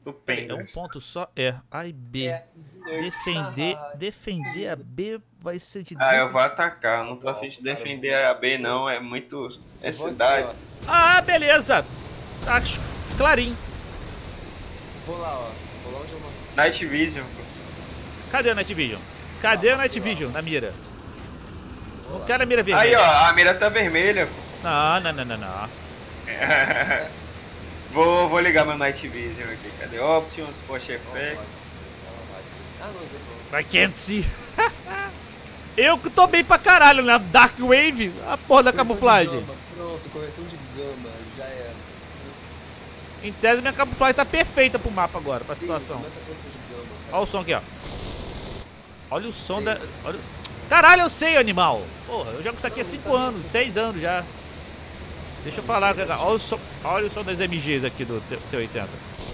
Peraí, é um Estupendas. ponto só? É. A e B. Defender a B vai ser de Ah, eu dentro vou de... atacar. Não tô afim de defender a B, não. É muito. É Eu vou aqui, cidade. ó. Ah, beleza. Tá clarinho. Vou lá, ó. Vou lá onde eu não... Night Vision. Cadê o Night Vision? Cadê o Night Vision na mira? Vou Não lá. quero a mira Aí, vermelha. ó. A mira tá vermelha. Não. Vou ligar meu Night Vision aqui. Cadê? Options, Porsche Não, Effect. vai. Ah, não, usei não. I can't see. Eu que tô bem pra caralho na Dark Wave. A porra da camuflagem. Gama. Pronto, correção de gama. Já era. Em tese, minha camuflagem tá perfeita pro mapa agora, pra situação. Começa a correção de gama, cara. Olha o som aqui, ó. Olha o som da... Olha... Caralho, eu sei, animal. Porra, eu jogo isso aqui há 5 anos, 6 anos já. Deixa eu falar. Olha o som das MGs aqui do T80.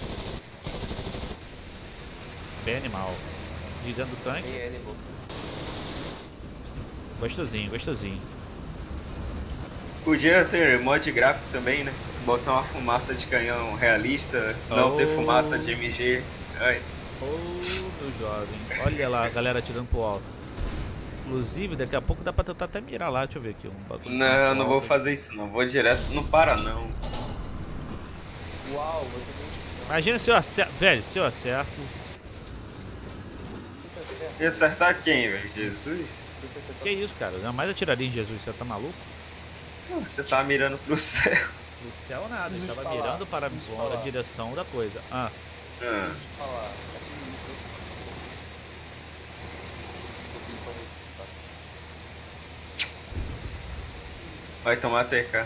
Bem animal. De dentro do tanque. Tem animal. Gostosinho. Podia ter mod gráfico também, né? Botar uma fumaça de canhão realista, não ter fumaça de MG. Ai. Meu jovem. Olha lá a galera atirando pro alto. Inclusive, daqui a pouco dá pra tentar até mirar lá. Deixa eu ver aqui um bagulho. Não vou fazer isso não. Vou direto. Não para não. Uau, vou ter Imagina se eu acerto. Velho, se eu acerto. E acertar quem, velho? Jesus? Que isso, cara? Eu jamais atiraria em Jesus. Você tá maluco? Você tá mirando pro céu. No céu nada. Eu Deixa eu tava falar, mirando para deixa eu a falar. direção da coisa. Ah. Ah, falar. vai tomar TK.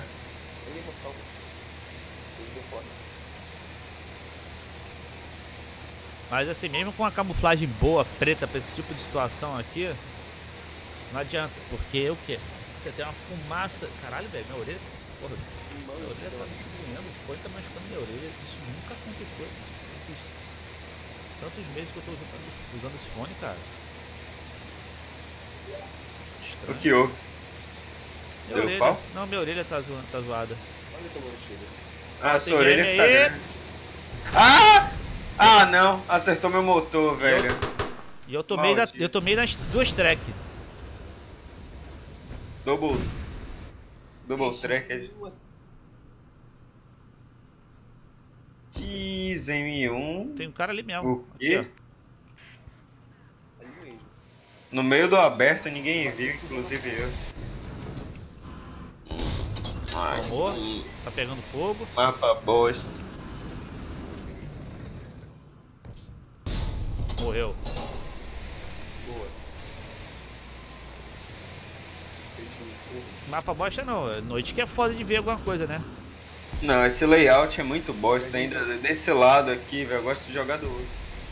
Mas assim, mesmo com uma camuflagem boa, preta, pra esse tipo de situação aqui, não adianta, porque o quê? Você tem uma fumaça. Caralho, velho, minha orelha. Porra, minha orelha tá doendo, o fone tá machucando minha orelha. Isso nunca aconteceu esses tantos meses que eu tô usando esse fone, cara. O que houve? Minha Deu orelha. pau? Não, minha orelha tá zoada. Olha como eu chego. Ah, sua Tem orelha game que tá aí. grande. Ah! Ah, não. Acertou meu motor, velho. E eu tomei, Maldito. eu tomei nas 2 track. Double track. XM1. Tem um cara ali mesmo. O quê? Aqui, Ali mesmo. No meio do aberto ninguém viu, inclusive eu. Ai, Tomou. Tá pegando fogo. mapa bosta. Morreu. Boa. Mapa bosta não, é noite que é foda de ver alguma coisa, né? Não, esse layout é muito bosta ainda. Desse lado aqui, velho. Eu gosto de jogar do outro.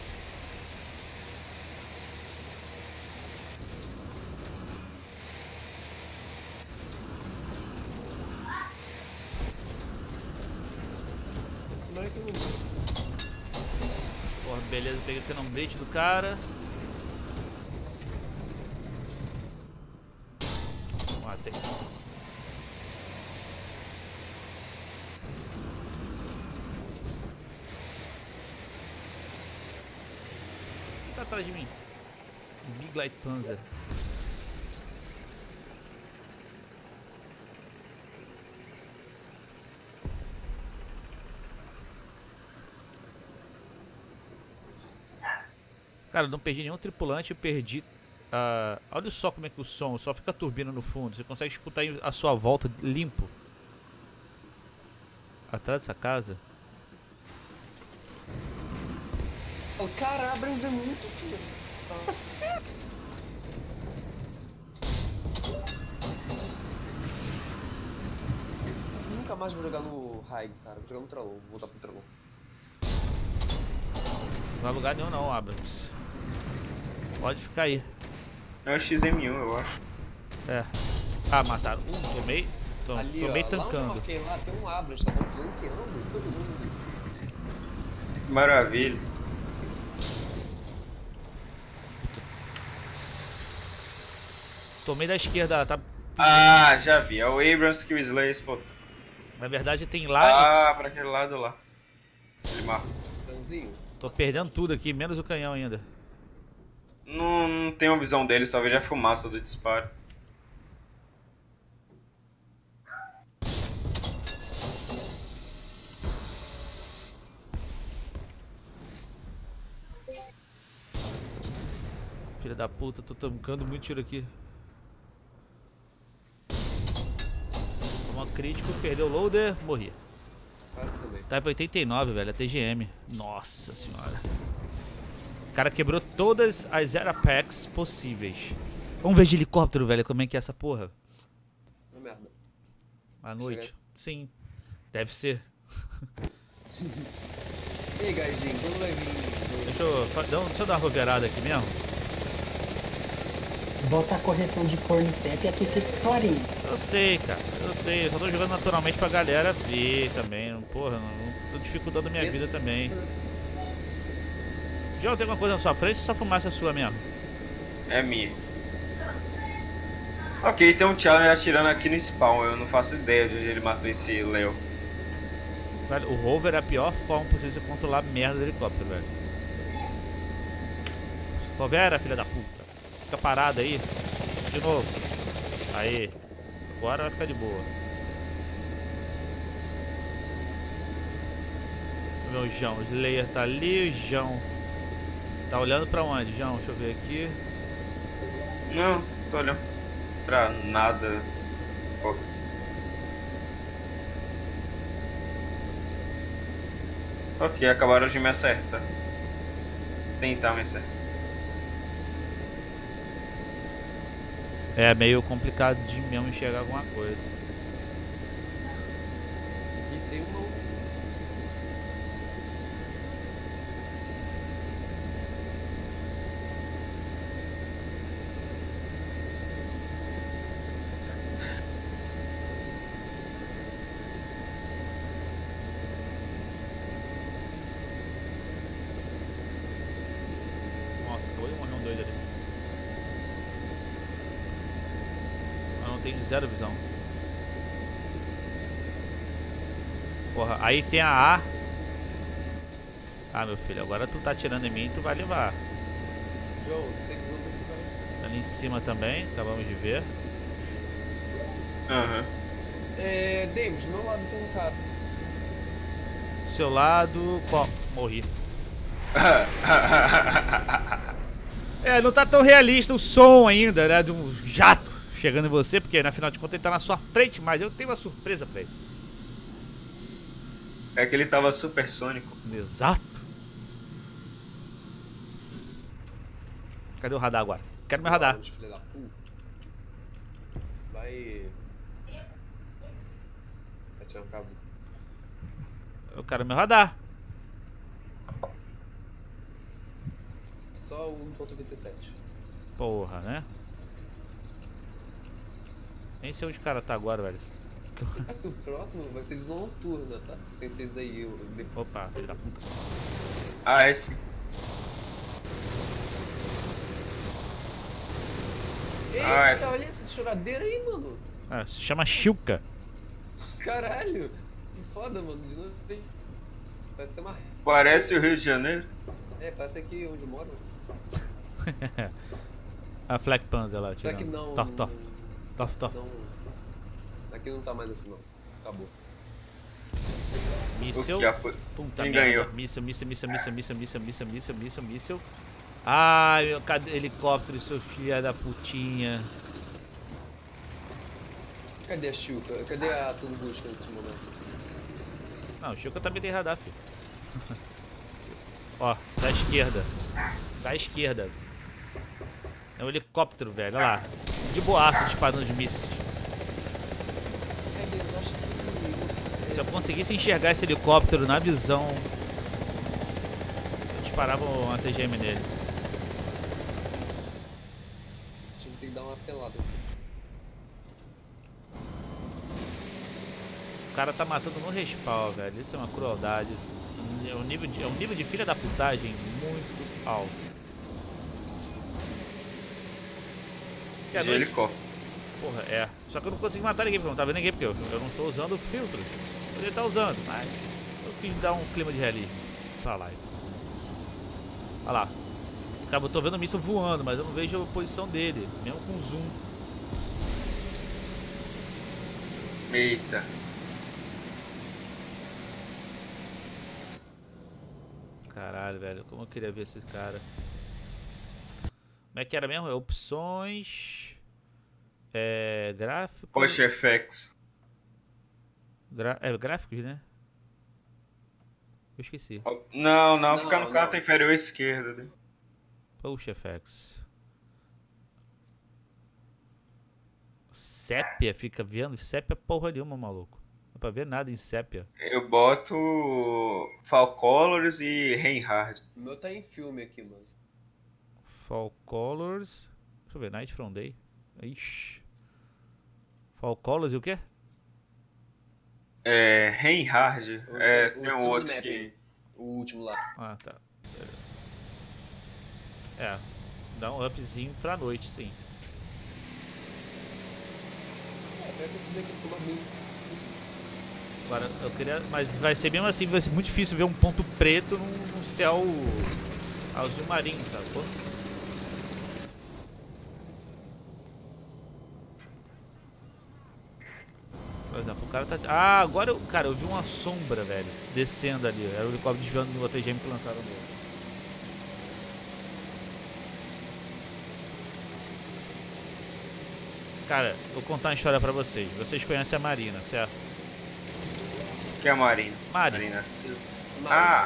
Como é que eu não vi? Porra, beleza, peguei o canão-bait do cara. Matei. Quem tá atrás de mim? Big Light Panzer. Cara, eu não perdi nenhum tripulante, eu perdi. Olha só como é que o som só fica turbina no fundo. Você consegue escutar a sua volta limpo. Atrás dessa casa. Oh, cara, a brisa é muito fia. Nunca mais vou jogar no High, cara. Vou jogar no Trelon. Vou voltar pro Trelon. Não vai lugar nenhum não, Abrams. Pode ficar aí. É o XM1, eu acho. É. Ah, mataram. Tomei. Ali, Tomei ó, lá onde eu tancando. marquei lá, tem um Abras, tá flanqueando todo mundo. Maravilha. Tomei da esquerda, ela tá. Ah, já vi. É o Abrams que o Slayer spotou. Na verdade tem lá. Ah, pra aquele lado lá. Ele marcou. Franzinho? Tô perdendo tudo aqui, menos o canhão ainda. Não tenho visão dele, só vejo a fumaça do disparo. Filha da puta, tô tancando muito tiro aqui. Toma crítico, perdeu o loader, morri. Tá pra 89, velho, é TGM. Nossa senhora. O cara quebrou todas as Airpacks possíveis. Vamos ver de helicóptero, velho, como é que é essa porra. Uma merda. À noite? Sim, deve ser. E aí, gaizinho, quando vai vir? Deixa eu dar uma roverada aqui mesmo. Bota a correção de cor no CEP e aqui fica clarinho. Eu sei, cara, eu sei. Eu só tô jogando naturalmente pra galera ver também. Porra, não tô dificultando a minha vida também. João, tem alguma coisa na sua frente ou essa fumaça é sua mesmo? É minha. Ok, tem um Challenger atirando aqui no spawn. Eu não faço ideia de onde ele matou esse Leo. Velho, o rover é a pior forma possível de você controlar a merda do helicóptero, velho. Rovera, filha da puta. Fica parado aí. De novo. Aí. Agora vai ficar de boa. O meu João. O Slayer tá ali. O João. Tá olhando pra onde, João? Deixa eu ver aqui. Não, tô olhando pra nada. Pô. Ok, acabaram de me acertar. Tentar me acertar. É meio complicado de mesmo enxergar alguma coisa. E tem uma... Nossa, acabou de morrer um doido ali. Eu não tenho zero visão. Porra, aí tem a A. Ah, meu filho, agora tu tá atirando em mim e tu vai levar. João, tem que usar esse cara. Ali em cima também, acabamos de ver. Aham. David, do meu lado tem um cara. Do seu lado, morri. É, não tá tão realista o som ainda, né, de um jato chegando em você, porque na final de contas ele tá na sua frente, mas eu tenho uma surpresa pra ele. É que ele tava supersônico. Exato. Cadê o radar agora? Quero meu radar. Filha da puta. Vai tirar um caso. Eu quero meu radar. Só 1.87. Porra, né? Nem sei onde o cara tá agora, velho. O próximo vai ser visão noturna, tá? Sem ser isso daí. Opa, filho da puta. Ah, esse. Eita, olha essa choradeira aí, mano. Ah, se chama Shilka. Caralho. Que foda, mano. De novo tem. Parece ter uma... Parece o Rio de Janeiro. Parece aqui onde eu moro. A Fleck Panzer lá, Só que tirando. não... Tof. Não... Aqui não tá mais assim, não. Acabou. Míssel. Puta Quem merda. ganhou? Míssel. Ai, meu helicóptero, seu filho da putinha. Cadê a Shilka? Cadê a Tunguska nesse momento? Não, o Shilka também tem radar, filho. Ó, da esquerda. Da esquerda. É um helicóptero, velho. Olha lá. De boaça disparando os mísseis. Cadê? Eu acho que... Se eu conseguisse enxergar esse helicóptero na visão, eu disparava uma TGM nele. A gente tem que dar uma pelada. O cara tá matando no respawn, velho. Isso é uma crueldade. É um nível de filha da putagem muito alto. E à De noite- helicóptero. Porra, é. Só que eu não consegui matar ninguém, porque eu não tá vendo ninguém, porque eu não estou usando o filtro. Poderia estar usando, mas eu quis dar um clima de realismo. pra lá. Olha lá. Cara, eu tô vendo o míssil voando, mas eu não vejo a posição dele, mesmo com zoom. Eita. Caralho, velho, como eu queria ver esse cara. Como é que era mesmo? Opções... gráficos... Post FX. Gráficos, né? Eu esqueci. Não, fica no Não, canto não. inferior esquerdo. Né? Post FX. Sépia, fica vendo? Sépia porra nenhuma, maluco. Não dá pra ver nada em sépia. Eu boto Fall Colors e Reinhard. O meu tá em filme aqui, mano. Fall Colors. Deixa eu ver, Night from Day. Ixi. Fall Colors e o quê? Reinhard. Tem um Full outro Mapping, que... o último lá. Ah, tá. Dá um upzinho pra noite, sim. Pega esse daqui ficou mais bem. Agora, eu queria... Mas vai ser mesmo assim, vai ser muito difícil ver um ponto preto num céu azul marinho, tá? Pô. Por exemplo, o cara tá... Ah, agora eu... Cara, eu vi uma sombra, velho, descendo ali. Era o helicóptero desviando do outro gêmeo que lançaram nele. Cara, vou contar uma história pra vocês. Vocês conhecem a Marina, certo? Que é a Marina. Marina. Ah,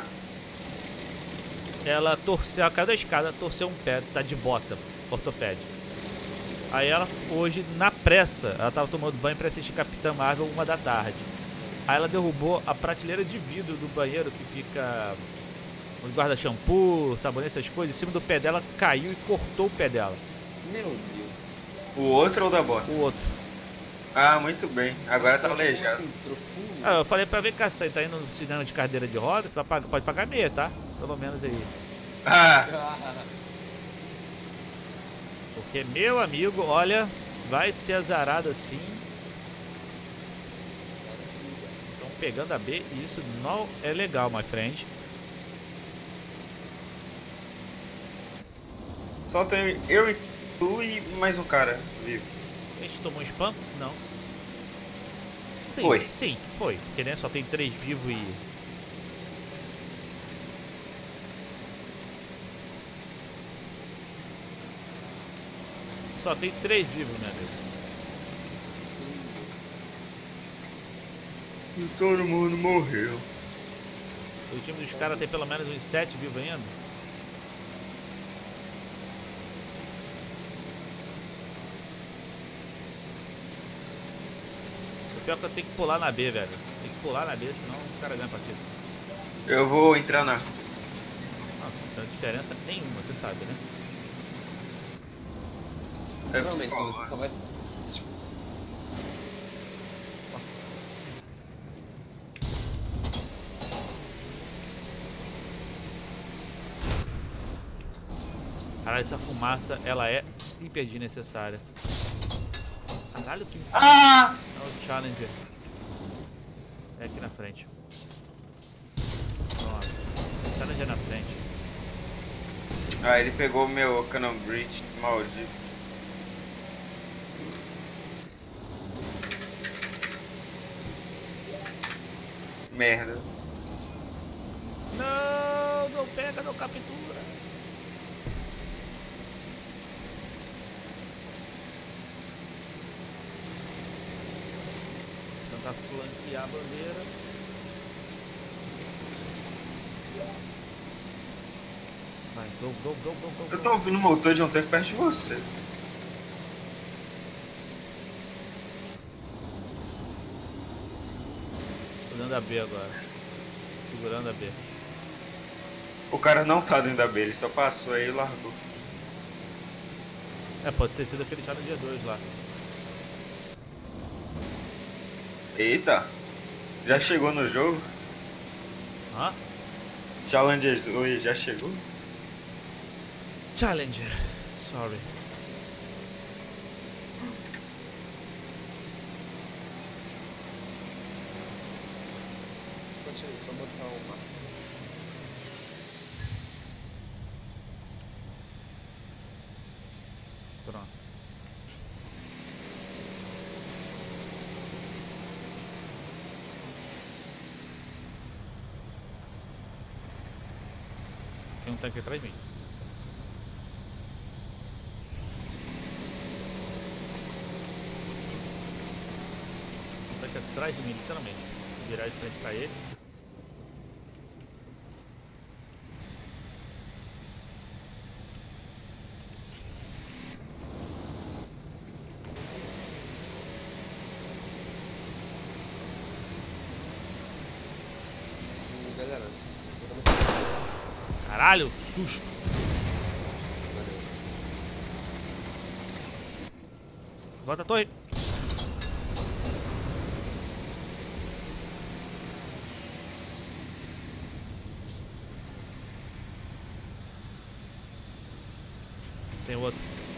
Ela torceu, ela caiu da escada, torceu um pé, tá de bota, ortopédica. Aí ela, hoje, na pressa, ela tava tomando banho pra assistir Capitã Marvel 1h da tarde. Aí ela derrubou a prateleira de vidro do banheiro que fica onde guarda shampoo, sabonete, essas coisas. Em cima do pé dela, caiu e cortou o pé dela. Meu Deus. o outro ou da bota? O outro. Ah, muito bem. Agora tá aleijado. Profundo. Ah, eu falei pra ver, cara, você tá indo no cinema de cadeira de rodas, você vai pagar, pode pagar meia, tá? Pelo menos aí. Ah, Porque, meu amigo, olha, vai ser azarado assim. Estão pegando a B e isso não é legal, my friend. só tem eu e tu e mais um cara vivo. A gente tomou um spam? Não. Sim, Foi. sim, foi. Porque né, só tem 3 vivos e... Só tem 3 vivos, meu amigo. E todo mundo morreu. O time dos caras tem pelo menos uns 7 vivos ainda. O pior é que eu tenho que pular na B, velho. Tem que pular na B, senão os caras ganham a partida. Eu vou entrar na... Não tem diferença nenhuma, você sabe, né? Realmente, você só vai. Caralho, essa fumaça, ela é hiper desnecessária. Caralho, que... Ah! É o Challenger. É aqui na frente. Pronto. Challenger na frente. Ah, ele pegou o meu Cannon Bridge, maldito. Merda. Não pega, não captura. Tentar flanquear a bandeira. Vai, go, go, go, go, go. Eu tô ouvindo um motor de um tanque perto de você. Tô dando a B agora. Segurando a B. O cara não tá dentro da B, ele só passou aí e largou. É, pode ter sido aquele Challenger 2 lá. Eita! Já chegou no jogo? Hã? Challenger 2 já chegou? Challenger. Sorry. Só botar uma. Tem um tanque atrás de mim. Um tanque atrás de mim, literalmente. Vou virar de frente pra ele. Galera, Caralho, susto. Volta a torre. Tem outro.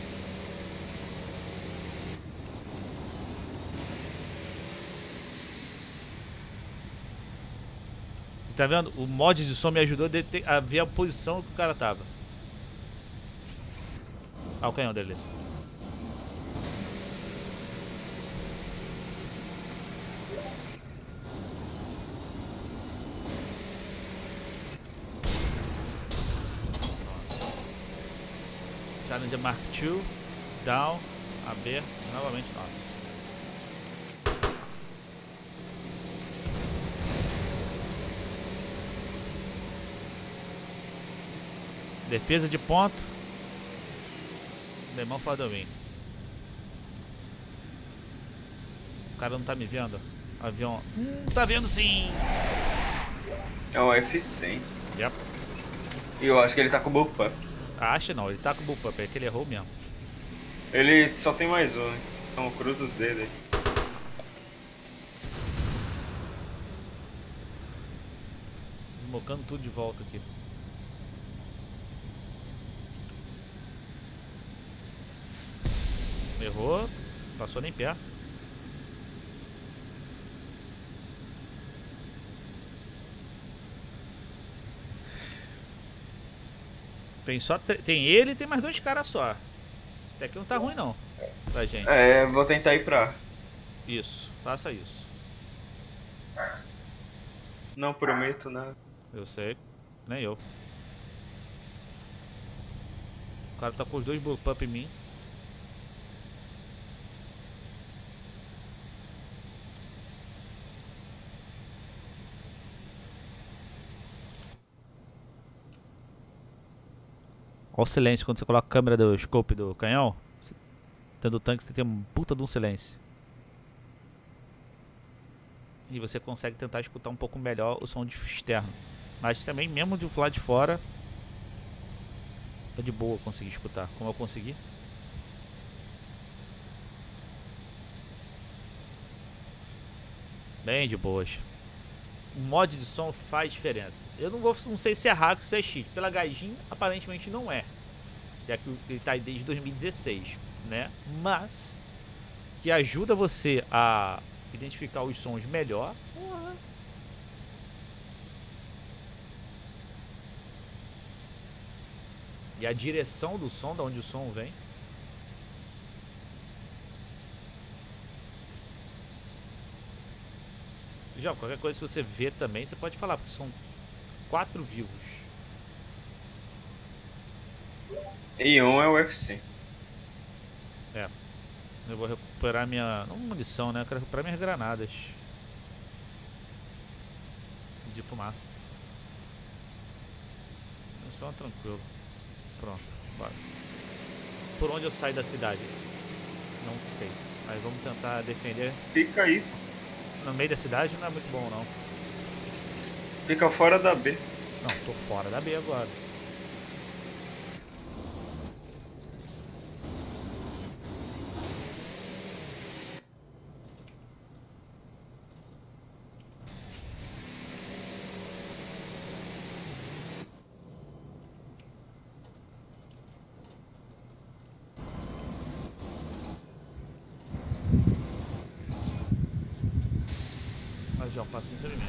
Tá vendo? O mod de som me ajudou a ver a posição que o cara tava. Ah, o canhão dele. Challenger Mark II. Down. AB. Novamente, nossa. Defesa de ponto. Lemão for the win. O cara não tá me vendo. Avião. Tá vendo sim. É um F100. Yep. E eu acho que ele tá com o bullpup. Acha não, ele tá com o bullpup, é que ele errou mesmo. Ele só tem mais um, né? Então cruza os dedos aí. Desmocando tudo de volta aqui. Errou, passou nem perto. Tem só tem ele e tem mais 2 caras só. Até que não tá ruim não pra gente. É, vou tentar ir pra... Isso, faça isso. Não prometo nada. Eu sei, nem eu. O cara tá com os 2 bullpup em mim. Olha o silêncio quando você coloca a câmera do scope do canhão. Dentro do tanque você tem um puta de um silêncio. E você consegue tentar escutar um pouco melhor o som de externo. Mas também mesmo de lado de fora é de boa conseguir escutar, como eu consegui. Bem de boas. O mod de som faz diferença. Eu não sei se é hack ou se é cheat. Pela gajinha, aparentemente não é. Já que ele tá aí desde 2016, né? Mas que ajuda você a identificar os sons melhor. Porra. E a direção do som, de onde o som vem. Já, qualquer coisa que você vê também, você pode falar, porque são 4 vivos. E um é o F100. É. Eu vou recuperar minha... não munição, né? Eu quero recuperar minhas granadas. De fumaça. É só tranquilo. Pronto, bora. Por onde eu saio da cidade? Não sei. Mas vamos tentar defender. Fica aí. No meio da cidade não é muito bom, não. Fica fora da B. Não, tô fora da B agora. Mas já, passa em cima.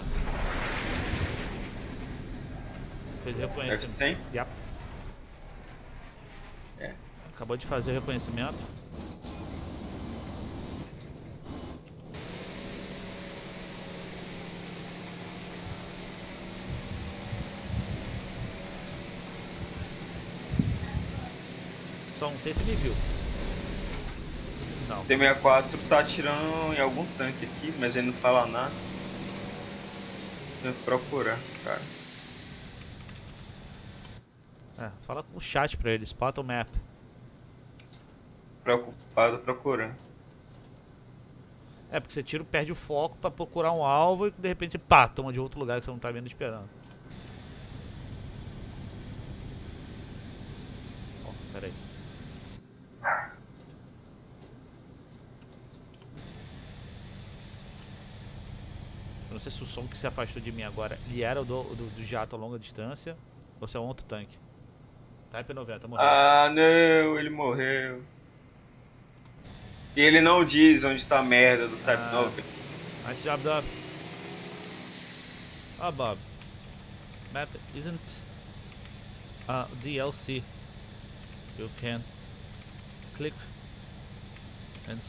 Fez reconhecimento. F100? Yep. É. Acabou de fazer o reconhecimento. Só não sei se ele viu. Não. T-64 tá atirando em algum tanque aqui, mas ele não fala nada. Tenho que procurar, cara. Fala com o chat pra ele, spot o map. Preocupado procurando. Porque você tira, perde o foco pra procurar um alvo e de repente pá, toma de outro lugar que você não tá vendo esperando. Ó, pera aí. Eu não sei se o som que se afastou de mim agora ele era o do jato a longa distância ou se é um outro tanque. Type 90, morreu. Ah, não, ele morreu. E ele não diz onde tá a merda do Type 90. Nice job, Bob. Oh, Bob. Map isn't DLC. You can click and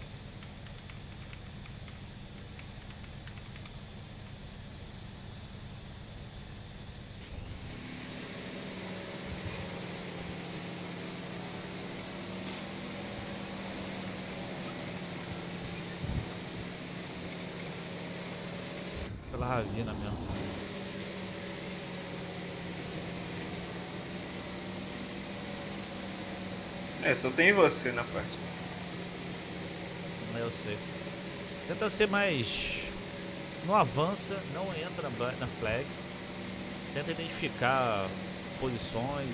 pela ravina mesmo. Só tem você na parte. Eu sei. Tenta ser mais... Não avança, não entra na flag. Tenta identificar posições,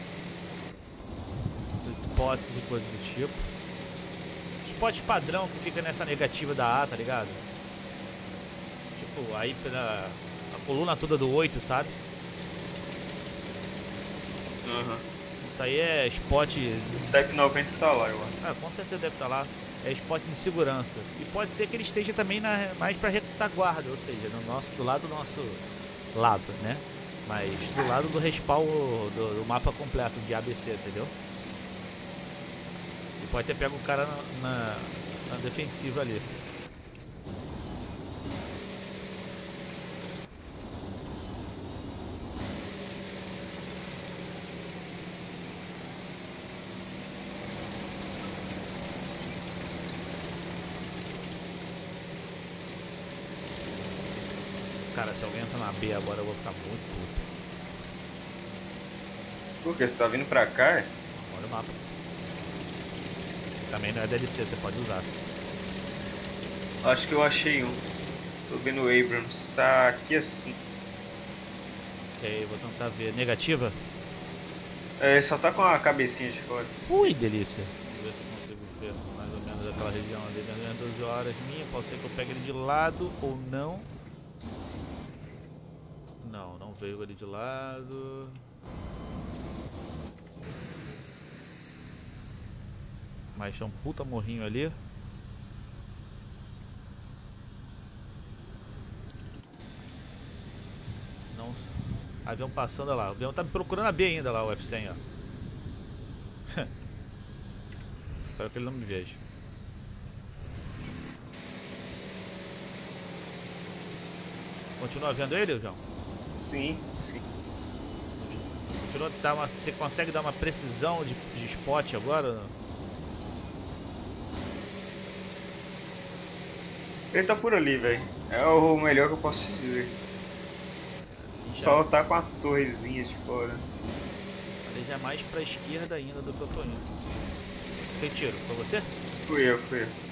spots e coisas do tipo. Spot padrão que fica nessa negativa da A, tá ligado? Tipo, aí pela a coluna toda do 8, sabe? Isso aí é spot... Type 90 tá lá, eu acho. Com certeza deve estar lá. É spot de segurança. E pode ser que ele esteja também mais pra retaguarda, ou seja, do lado do nosso lado, né? Mas do lado do respawn do mapa completo de ABC, entendeu? E pode ter pego o cara na defensiva ali. Cara, se alguém entrar na B agora eu vou ficar muito puto. Por que? Você tá vindo pra cá? Olha o mapa. Também não é DLC, você pode usar. Acho que eu achei um. Tô vendo o Abrams. Tá aqui assim. Ok, vou tentar ver. Negativa? Só tá com a cabecinha de fora. Ui, delícia. Vamos ver se eu consigo ver mais ou menos aquela região ali. Dentro das 12 horas minha. Pode ser que eu pegue ele de lado ou não. Não veio ele de lado. Mas tem um puta morrinho ali. Não. Avião passando, olha lá. O avião tá me procurando a B ainda lá, o F-100, ó. Espero que ele não me veja. Continua vendo ele, João? Sim. Continua, consegue dar uma precisão de spot agora? Ele tá por ali, velho. É o melhor que eu posso dizer. Só tá com a torrezinha de fora. Ele já é mais pra esquerda ainda do que eu tô indo. Tem tiro, foi você? Fui eu.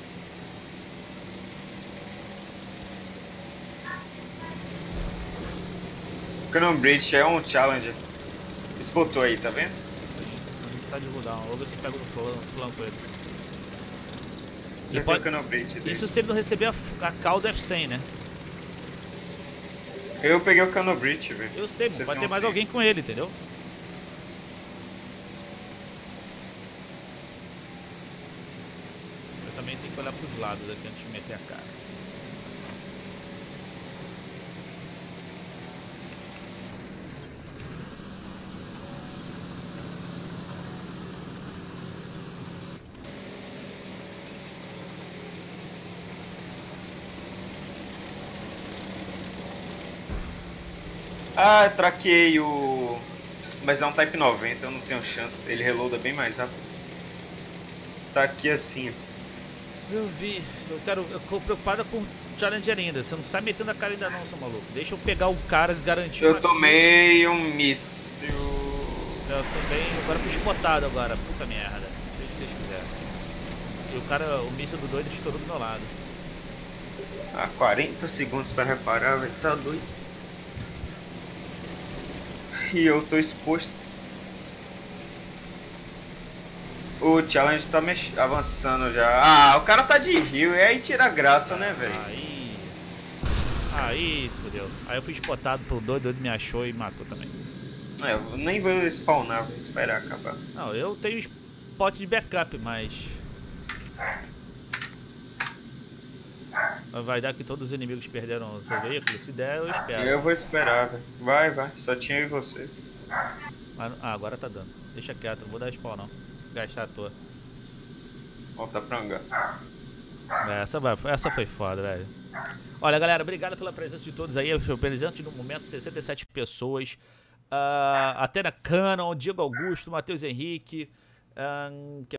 Cannon Bridge é um Challenger. Spotou aí, tá vendo? Não tá de cooldown. Vou ver se eu pego no flanco ele. Você tem o Cannon Bridge dele. Isso se ele não receber a call do F100, né? Eu peguei o Cannon Bridge, velho. Eu sei, vai ter mais alguém com ele, entendeu? Eu também tenho que olhar pros lados aqui antes de meter a cara. Traqueei o... Mas é um Type 90, eu não tenho chance. Ele reloada bem mais rápido. tá aqui assim. Eu vi. Eu tô preocupada com o Challenger ainda. Você não sai metendo a cara ainda não, seu maluco. Deixa eu pegar o cara que garantiu. Eu tomei um míssil. Eu também. Agora fui spotado agora. Puta merda. Deixa Deus quiser. E o cara, o míssil do doido estourou do meu lado. 40 segundos pra reparar, velho. Tá doido. E eu tô exposto. O challenge tá avançando já. O cara tá de rio. E aí tira a graça, né, velho? Aí, fodeu. Aí eu fui spotado pelo doido, o doido me achou e matou também. Eu nem vou spawnar, vou esperar acabar. Não, eu tenho spot de backup, mas... Vai dar que todos os inimigos perderam o seu veículo? Se der, eu espero. Eu vou esperar, velho. Vai. Só tinha eu e você. Mas, agora tá dando. Deixa quieto, não vou dar spawn não. Gastar à toa. Volta pra hangar. Essa foi foda, velho. Olha, galera, obrigado pela presença de todos aí. Eu presente no momento 67 pessoas. Atena Canon, Diego Augusto, Matheus Henrique.